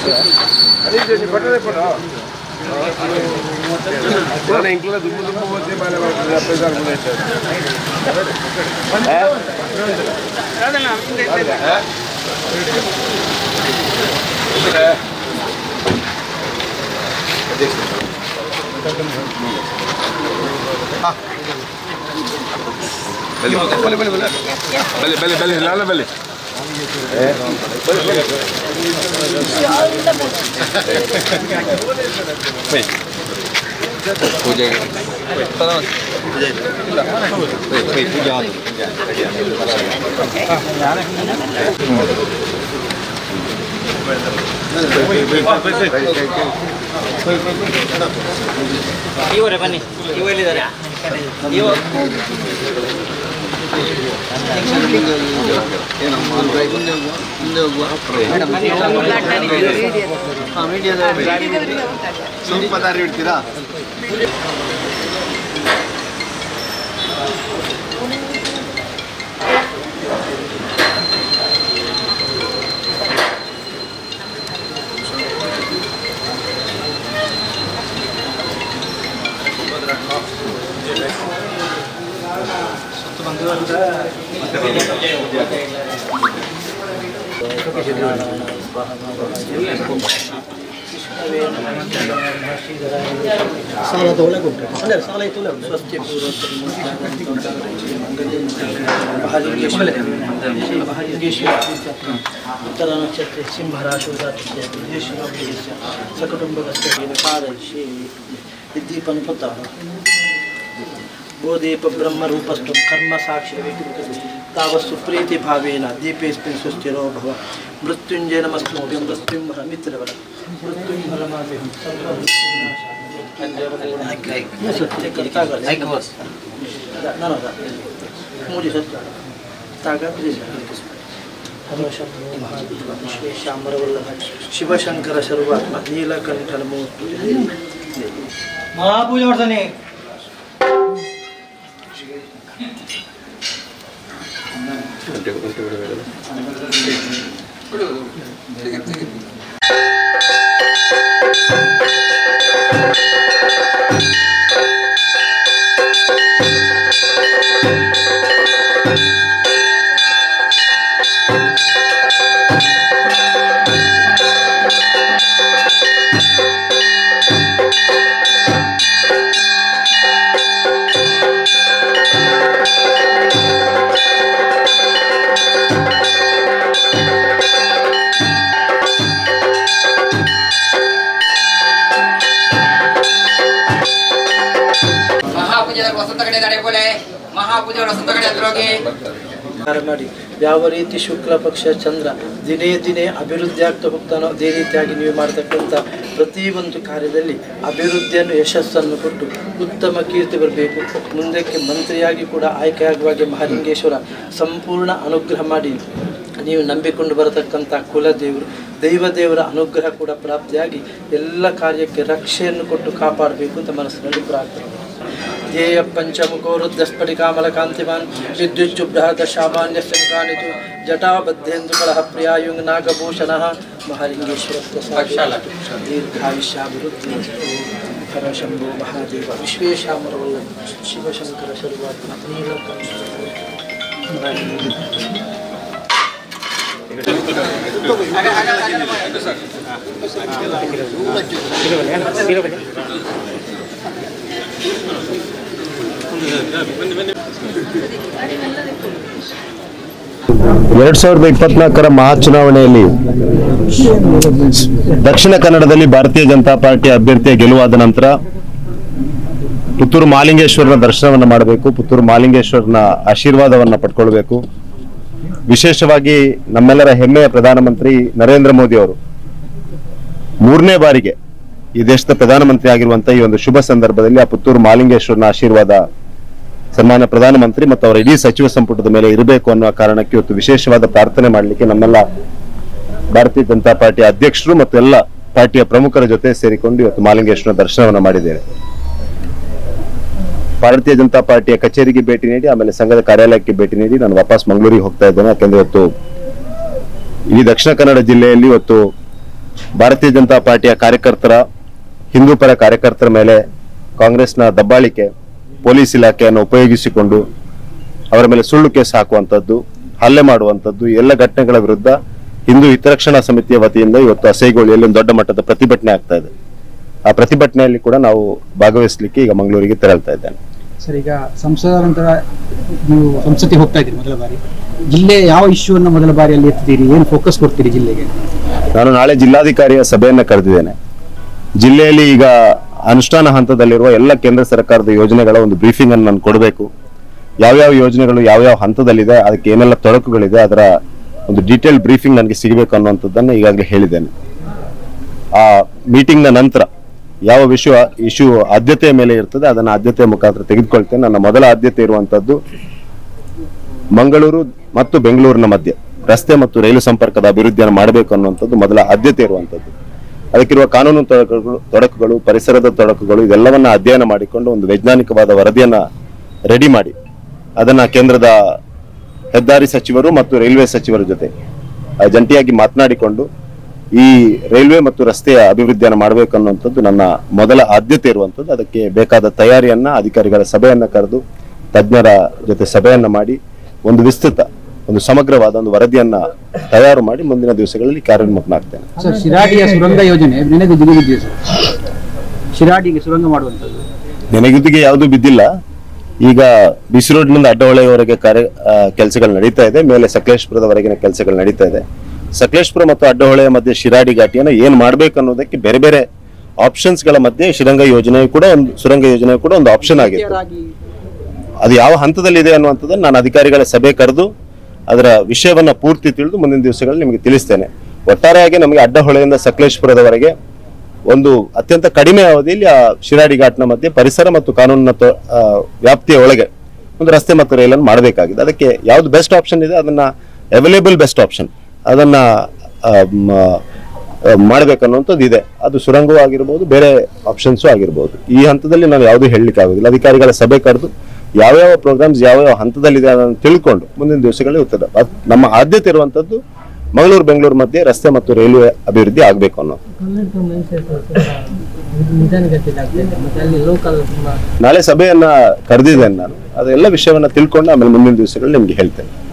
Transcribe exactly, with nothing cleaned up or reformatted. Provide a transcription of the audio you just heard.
balik balik balik balik balik balik lala balik eh baik puja puja baik puja ಇವ ರೇ ಬನ್ನಿ ಇವ ಎಲ್ಲಿದ್ದಾರೆ ಇವ ಸ್ವಲ್ಪ ದಾರಿ ಇಡ್ತೀರಾ ಸಾಲ ತೊಗೊಳಕ್ಕೆ ಅಂದರೆ ಸಾಲ ಇತ್ತು ಸ್ವಸ್ತಿ ಉತ್ತರ ನಕ್ಷತ್ರ ಸಿಂಹರಾಶಿ ಸಕುಟುಂಬದಷ್ಟೇ ಪಾದಶಿ ವಿದ್ಯೀಪನ ಪುತ್ತ ಗೋದೀಪ ಬ್ರಹ್ಮರೂಪಸ್ತು ಕರ್ಮ ಸಾಕ್ಷಿ ತಾವಸ್ಸು ಪ್ರೀತಿ ಭಾವೇನ ದೀಪೇಸ್ಮಿನ್ ಸುಸ್ಥಿರೋ ಭವ ಮೃತ್ಯುಂಜಯ ನಮಸ್ತುಭ್ಯಂ ಮೃತ್ಯುಂಭರ ಮಿತ್ರವರ ಮೃತ್ಯುಂಭರ ಮಾದೇಹಂ ಮೂಡಿ ಸತ್ಯ ತಾಗ ವಿಶ್ವೇಶಾಂಬರವಲ್ಲಭ ಶಿವಶಂಕರ ಸರ್ವಾತ್ಮ ನೀಲಕಂಠನ ಮೂರ್ತಿ ಮಹಾಪೂಜೆ ಮಾಡ್ತಾನೆ ಮಾಡಿ ಯಾವ ರೀತಿ ಶುಕ್ಲ ಪಕ್ಷ ಚಂದ್ರ ದಿನೇ ದಿನೇ ಅಭಿವೃದ್ಧಿ ಆಗ್ತಾ ಹೋಗ್ತಾನೋ ಅದೇ ರೀತಿಯಾಗಿ ನೀವು ಮಾಡತಕ್ಕಂಥ ಪ್ರತಿಯೊಂದು ಕಾರ್ಯದಲ್ಲಿ ಅಭಿವೃದ್ಧಿಯನ್ನು ಯಶಸ್ಸನ್ನು ಕೊಟ್ಟು ಉತ್ತಮ ಕೀರ್ತಿ ಬರಬೇಕು. ಮುಂದಕ್ಕೆ ಮಂತ್ರಿಯಾಗಿ ಕೂಡ ಆಯ್ಕೆಯಾಗುವಾಗೆ ಮಹಾಲಿಂಗೇಶ್ವರ ಸಂಪೂರ್ಣ ಅನುಗ್ರಹ ಮಾಡಿ ನೀವು ನಂಬಿಕೊಂಡು ಬರತಕ್ಕಂಥ ಕುಲದೇವರು ದೈವದೇವರ ಅನುಗ್ರಹ ಕೂಡ ಪ್ರಾಪ್ತಿಯಾಗಿ ಎಲ್ಲ ಕಾರ್ಯಕ್ಕೆ ರಕ್ಷೆಯನ್ನು ಕೊಟ್ಟು ಕಾಪಾಡಬೇಕು ಅಂತ ಮನಸ್ಸಿನಲ್ಲಿ ಪ್ರಾರ್ಥನೆ. ಧ್ಯೇಯ ಪಂಚಮುಖೋರುದ್ಧಸ್ಫಟಿಕಾಮಲ ಕಾಂತಿಮಾನ್ ವಿದ್ಯುಚ್ಛುಭ್ರಃ ದಶಾಮಾನ್ಯಸ್ಯಕಾನಿತು ಜಟಾಬದ್ಧೇಂದು ಕಳಹ ಪ್ರಿಯಾಯುಂಗ್ ನಾಗಭೂಷಣಃ ಮಹಾಲಿಂಗೇಶ್ವರ ಪ್ರಸಾದ ದೀರ್ಘಾಯುಷ್ಯಾಭಿವೃದ್ಧಿ ಹರ ಶಂಭೋ ಮಹಾದೇವ ವಿಶ್ವೇಶಾಮರವಲ್ಲ ಶಿವಶಂಕರ ಸರ್ವಾತ್ಮ ನೀಲಕಂಠ ಎರಡ್ ಸಾವಿರದ ಇಪ್ಪತ್ನಾಲ್ಕರ ಮಹಾಚುನಾವಣೆಯಲ್ಲಿ ದಕ್ಷಿಣ ಕನ್ನಡದಲ್ಲಿ ಭಾರತೀಯ ಜನತಾ ಪಾರ್ಟಿ ಅಭ್ಯರ್ಥಿಯ ಗೆಲುವಾದ ನಂತರ ಪುತ್ತೂರು ಮಹಾಲಿಂಗೇಶ್ವರನ ದರ್ಶನವನ್ನು ಮಾಡಬೇಕು, ಪುತ್ತೂರು ಮಹಾಲಿಂಗೇಶ್ವರನ ಆಶೀರ್ವಾದವನ್ನು ಪಡ್ಕೊಳ್ಬೇಕು. ವಿಶೇಷವಾಗಿ ನಮ್ಮೆಲ್ಲರ ಹೆಮ್ಮೆಯ ಪ್ರಧಾನಮಂತ್ರಿ ನರೇಂದ್ರ ಮೋದಿ ಅವರು ಮೂರನೇ ಬಾರಿಗೆ ಈ ದೇಶದ ಪ್ರಧಾನಮಂತ್ರಿ ಆಗಿರುವಂತಹ ಈ ಒಂದು ಶುಭ ಸಂದರ್ಭದಲ್ಲಿ ಆ ಪುತ್ತೂರು ಮಹಾಲಿಂಗೇಶ್ವರನ ಆಶೀರ್ವಾದ ಸನ್ಮಾನ್ಯ ಪ್ರಧಾನಮಂತ್ರಿ ಮತ್ತು ಅವರ ಇಡೀ ಸಚಿವ ಸಂಪುಟದ ಮೇಲೆ ಇರಬೇಕು ಅನ್ನುವ ಕಾರಣಕ್ಕೆ ಇವತ್ತು ವಿಶೇಷವಾದ ಪ್ರಾರ್ಥನೆ ಮಾಡಲಿಕ್ಕೆ ನಮ್ಮೆಲ್ಲ ಭಾರತೀಯ ಜನತಾ ಪಾರ್ಟಿಯ ಅಧ್ಯಕ್ಷರು ಮತ್ತು ಎಲ್ಲ ಪಾರ್ಟಿಯ ಪ್ರಮುಖರ ಜೊತೆ ಸೇರಿಕೊಂಡು ಇವತ್ತು ಮಹಾಲಿಂಗೇಶ್ವರನ ದರ್ಶನವನ್ನು ಮಾಡಿದ್ದೇವೆ. ಭಾರತೀಯ ಜನತಾ ಪಾರ್ಟಿಯ ಕಚೇರಿಗೆ ಭೇಟಿ ನೀಡಿ ಆಮೇಲೆ ಸಂಘದ ಕಾರ್ಯಾಲಯಕ್ಕೆ ಭೇಟಿ ನೀಡಿ ನಾನು ವಾಪಸ್ ಮಂಗಳೂರಿಗೆ ಹೋಗ್ತಾ ಇದ್ದೇನೆ. ಯಾಕೆಂದ್ರೆ ಇವತ್ತು ಇಡೀ ದಕ್ಷಿಣ ಕನ್ನಡ ಜಿಲ್ಲೆಯಲ್ಲಿ ಇವತ್ತು ಭಾರತೀಯ ಜನತಾ ಪಾರ್ಟಿಯ ಕಾರ್ಯಕರ್ತರ, ಹಿಂದೂ ಪರ ಕಾರ್ಯಕರ್ತರ ಮೇಲೆ ಕಾಂಗ್ರೆಸ್ನ ದಬ್ಬಾಳಿಕೆ, ಪೊಲೀಸ್ ಇಲಾಖೆಯನ್ನು ಉಪಯೋಗಿಸಿಕೊಂಡು ಅವರ ಮೇಲೆ ಸುಳ್ಳು ಕೇಸ್ ಹಾಕುವಂಥದ್ದು, ಹಲ್ಲೆ ಮಾಡುವಂಥದ್ದು ಎಲ್ಲ ಘಟನೆಗಳ ವಿರುದ್ಧ ಹಿಂದೂ ಹಿತರಕ್ಷಣಾ ಸಮಿತಿಯ ವತಿಯಿಂದ ಇವತ್ತು ಅಸೈಗೋಳಿಯಲ್ಲಿ ಒಂದು ದೊಡ್ಡ ಮಟ್ಟದ ಪ್ರತಿಭಟನೆ ಆಗ್ತಾ ಇದೆ. ಆ ಪ್ರತಿಭಟನೆಯಲ್ಲಿ ಕೂಡ ನಾವು ಭಾಗವಹಿಸಲಿಕ್ಕೆ ಈಗ ಮಂಗಳೂರಿಗೆ ತೆರಳ್ತಾ ಇದ್ದೇನೆ. ಸರ್, ಈಗ ಸಂಸದರ ನಂತರ ನೀವು ಸಂಸತ್ತಿಗೆ ಹೋಗ್ತಾ ಇದ್ದೀರಿ ಮೊದಲ ಬಾರಿ. ಜಿಲ್ಲೆ ಯಾವ ಇಶ್ಯೂವನ್ನು ಮೊದಲ ಬಾರಿಯಲ್ಲಿ ಎತ್ತಿದ್ದೀರಿ? ಏನು ಫೋಕಸ್ ಕೊಡ್ತೀರಿ ಜಿಲ್ಲೆಗೆ? ನಾನು ನಾಳೆ ಜಿಲ್ಲಾಧಿಕಾರಿಯ ಸಭೆಯನ್ನ ಕರೆದಿದ್ದೇನೆ. ಜಿಲ್ಲೆಯಲ್ಲಿ ಈಗ ಅನುಷ್ಠಾನ ಹಂತದಲ್ಲಿರುವ ಎಲ್ಲ ಕೇಂದ್ರ ಸರ್ಕಾರದ ಯೋಜನೆಗಳ ಒಂದು ಬ್ರೀಫಿಂಗ್ ಅನ್ನು ನಾನು ಕೊಡಬೇಕು. ಯಾವ್ಯಾವ ಯೋಜನೆಗಳು ಯಾವ್ಯಾವ ಹಂತದಲ್ಲಿದೆ, ಅದಕ್ಕೆ ಏನೆಲ್ಲ ತೊಡಕುಗಳಿದೆ, ಅದರ ಒಂದು ಡೀಟೇಲ್ ಬ್ರೀಫಿಂಗ್ ನನಗೆ ಸಿಗಬೇಕು ಅನ್ನುವಂಥದ್ದನ್ನು ಈಗಾಗಲೇ ಹೇಳಿದ್ದೇನೆ. ಆ ಮೀಟಿಂಗ್ನ ನಂತರ ಯಾವ ವಿಷಯ ಇಶ್ಯೂ ಆದ್ಯತೆಯ ಮೇಲೆ ಇರ್ತದೆ ಅದನ್ನು ಆದ್ಯತೆಯ ಮುಖಾಂತರ ತೆಗೆದುಕೊಳ್ತೇನೆ. ನನ್ನ ಮೊದಲ ಆದ್ಯತೆ ಇರುವಂತದ್ದು ಮಂಗಳೂರು ಮತ್ತು ಬೆಂಗಳೂರಿನ ಮಧ್ಯೆ ರಸ್ತೆ ಮತ್ತು ರೈಲು ಸಂಪರ್ಕದ ಅಭಿವೃದ್ಧಿಯನ್ನು ಮಾಡಬೇಕು ಅನ್ನುವಂಥದ್ದು ಮೊದಲ ಆದ್ಯತೆ ಇರುವಂತದ್ದು. ಅದಕ್ಕಿರುವ ಕಾನೂನು ತೊಡಕುಗಳು ತೊಡಕುಗಳು ಪರಿಸರದ ತೊಡಕುಗಳು ಇದೆಲ್ಲವನ್ನ ಅಧ್ಯಯನ ಮಾಡಿಕೊಂಡು ಒಂದು ವೈಜ್ಞಾನಿಕವಾದ ವರದಿಯನ್ನ ರೆಡಿ ಮಾಡಿ ಅದನ್ನ ಕೇಂದ್ರದ ಹೆದ್ದಾರಿ ಸಚಿವರು ಮತ್ತು ರೈಲ್ವೆ ಸಚಿವರ ಜೊತೆ ಜಂಟಿಯಾಗಿ ಮಾತನಾಡಿಕೊಂಡು ಈ ರೈಲ್ವೆ ಮತ್ತು ರಸ್ತೆಯ ಅಭಿವೃದ್ಧಿಯನ್ನು ಮಾಡಬೇಕು ಅನ್ನುವಂಥದ್ದು ನನ್ನ ಮೊದಲ ಆದ್ಯತೆ ಇರುವಂಥದ್ದು. ಅದಕ್ಕೆ ಬೇಕಾದ ತಯಾರಿಯನ್ನ ಅಧಿಕಾರಿಗಳ ಸಭೆಯನ್ನ ಕರೆದು ತಜ್ಞರ ಜೊತೆ ಸಭೆಯನ್ನ ಮಾಡಿ ಒಂದು ವಿಸ್ತೃತ ಒಂದು ಸಮಗ್ರವಾದ ಒಂದು ವರದಿಯನ್ನ ತಯಾರು ಮಾಡಿ ಮುಂದಿನ ದಿವಸಗಳಲ್ಲಿ ಕಾರ್ಯೋನ್ಮುಖನಾಗ್ತೇನೆ. ಸರ್, ಶಿರಾಡಿಯ ಸುರಂಗ ಯೋಜನೆ ನೆನೆಗುದಿಗೆ ಬಿದ್ದಿದೆ ಸರ್. ಶಿರಾಡಿಗೆ ಸುರಂಗ ಮಾಡುವಂಥದ್ದು ನೆನೆಗುದಿಗೆ ಯಾವುದು ಬಿದ್ದಿಲ್ಲ. ಈಗ ಬಿಸಿ ರೋಡ್ನಿಂದ ಅಡ್ಡಹೊಳೆಯವರೆಗೆ ಕಾರ್ಯ ಕೆಲಸಗಳು ನಡೀತಾ ಇದೆ. ಮೇಲೆ ಸಕಲೇಶ್ಪುರದವರೆಗಿನ ಕೆಲಸಗಳು ನಡೀತಾ ಇದೆ. ಸಕಲೇಶ್ಪುರ ಮತ್ತು ಅಡ್ಡಹೊಳೆಯ ಮಧ್ಯೆ ಶಿರಾಡಿ ಘಾಟಿಯನ್ನು ಏನ್ ಮಾಡ್ಬೇಕು ಅನ್ನೋದಕ್ಕೆ ಬೇರೆ ಬೇರೆ ಆಪ್ಷನ್ಸ್ ಗಳ ಮಧ್ಯೆ ಶಿರಂಗ ಯೋಜನೆ ಕೂಡ ಒಂದು ಸುರಂಗ ಯೋಜನೆ ಕೂಡ ಒಂದು ಆಪ್ಷನ್ ಆಗಿದೆ. ಅದು ಯಾವ ಹಂತದಲ್ಲಿದೆ ಅನ್ನುವಂಥದ್ದನ್ನು ನಾನು ಅಧಿಕಾರಿಗಳ ಸಭೆ ಕರೆದು ಅದರ ವಿಷಯವನ್ನ ಪೂರ್ತಿ ತಿಳಿದು ಮುಂದಿನ ದಿವಸಗಳಲ್ಲಿ ನಿಮಗೆ ತಿಳಿಸ್ತೇನೆ. ಒಟ್ಟಾರೆಯಾಗಿ ನಮಗೆ ಅಡ್ಡಹೊಳೆಯಿಂದ ಸಕಲೇಶ್ಪುರದವರೆಗೆ ಒಂದು ಅತ್ಯಂತ ಕಡಿಮೆ ಅವಧಿಯಲ್ಲಿ ಆ ಶಿರಾಡಿ ಘಾಟ್ನ ಮಧ್ಯೆ ಪರಿಸರ ಮತ್ತು ಕಾನೂನಿನ ವ್ಯಾಪ್ತಿಯ ಒಳಗೆ ಒಂದು ರಸ್ತೆ ಮತ್ತು ರೈಲನ್ನು ಮಾಡಬೇಕಾಗಿದೆ. ಅದಕ್ಕೆ ಯಾವ್ದು ಬೆಸ್ಟ್ ಆಪ್ಷನ್ ಇದೆ ಅದನ್ನ ಅವೈಲೇಬಲ್ ಬೆಸ್ಟ್ ಆಪ್ಷನ್ ಅದನ್ನ ಮಾಡಬೇಕನ್ನುವಂಥದ್ದು ಇದೆ. ಅದು ಸುರಂಗವೂ ಆಗಿರ್ಬೋದು, ಬೇರೆ ಆಪ್ಷನ್ಸು ಆಗಿರ್ಬೋದು. ಈ ಹಂತದಲ್ಲಿ ನಾವು ಯಾವುದೂ ಹೇಳಲಿಕ್ಕೆ ಆಗೋದಿಲ್ಲ. ಅಧಿಕಾರಿಗಳ ಸಭೆ ಕರೆದು ಯಾವ್ಯಾವ ಪ್ರೋಗ್ರಾಮ್ಸ್ ಯಾವ್ಯಾವ ಹಂತದಲ್ಲಿದೆ ಅದನ್ನು ತಿಳ್ಕೊಂಡು ಮುಂದಿನ ದಿವಸಗಳಲ್ಲಿ ಉತ್ತರ ನಮ್ಮ ಆದ್ಯತೆ ಇರುವಂತದ್ದು ಮಂಗಳೂರು ಬೆಂಗಳೂರು ಮಧ್ಯೆ ರಸ್ತೆ ಮತ್ತು ರೈಲ್ವೆ ಅಭಿವೃದ್ಧಿ ಆಗಬೇಕು ಅನ್ನೋದು. ನಾಳೆ ಸಭೆಯನ್ನ ಕರೆದಿದ್ದೇನೆ ನಾನು. ಅದೆಲ್ಲ ವಿಷಯವನ್ನ ತಿಳ್ಕೊಂಡು ಆಮೇಲೆ ಮುಂದಿನ ದಿವಸಗಳಲ್ಲಿ ನಿಮ್ಗೆ ಹೇಳ್ತೇನೆ.